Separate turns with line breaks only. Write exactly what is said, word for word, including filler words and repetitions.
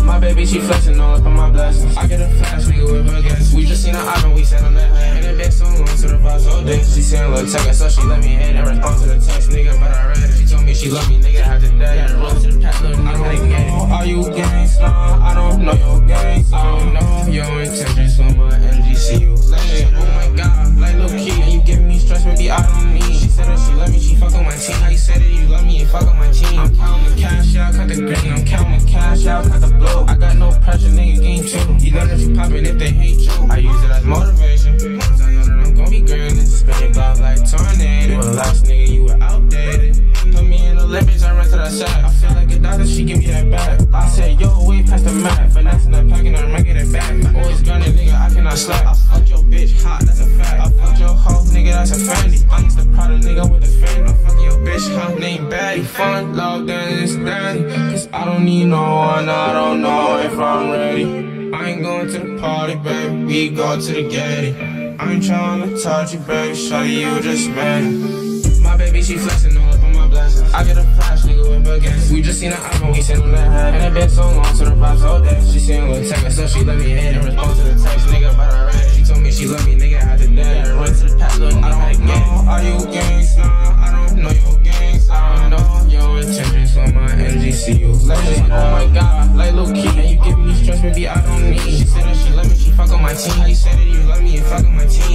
My baby, she flexing all up on my blessings. I get a flash, nigga, with her gas. We just seen her album, we sat on that head. And it been so long to the boss all day. She saying Lil Tecca, so she let me hit and respond to the text, nigga, but I read it. She told me she love me, nigga, after that. Yeah, roll to the pack, little nigga, I don't know. Are you gangsta? I don't know your gangs. I don't know your intentions for my energy. See you later. Oh my god, like Lil Key, and you giving me stress, maybe I don't need. She said that she love me, she fuck on my team. How you said that you love me and fuck on my team? I'm counting the cash out, cut the green. I'm counting the cash out, cut the blow. I got no pressure, nigga, game two. You know that you poppin' if they hate you. I use it as motivation, cause I know that I'm gon' be grinding. Spin your block like tornado. You a last nigga, you were outdated. Put me in the Olympics, I run to that shot. I feel like a doctor, she give me that back. I said, yo, way past the map. Finessing that pack and I'm making it back. Always gunning, nigga, I cannot slack. I fuck your bitch hot, that's a fact. I fuck your hoe, nigga, that's a fanny. I'm just the product, nigga, with the fan. I'm fucking your bitch hot, name Batty. Fun, love, then it's daddy. Cause I don't need no one, I don't know if I'm ready. I ain't going to the party, baby, we go to the Getty. I ain't tryna touch you, baby, shawty, you just mad. My baby, she flexing all up on my blessings. I get a flash, nigga, with baguettes. We just seen her album, we sat on that head. And it been so long to the vibes all day. She seen Lil Tecca, so she let me hit and respond to the text, nigga, but I read it. She told me she love me, nigga, after that. Run to the pack, little nigga, I don't know. Are you gangsta? I don't know your gangs. I don't know your intentions for my energy. See you later. Oh my god, like Lil Key, and you giving me stress, maybe I don't need. She said that she love me, she fuck on my team. How you said that you love me and fuck on my team?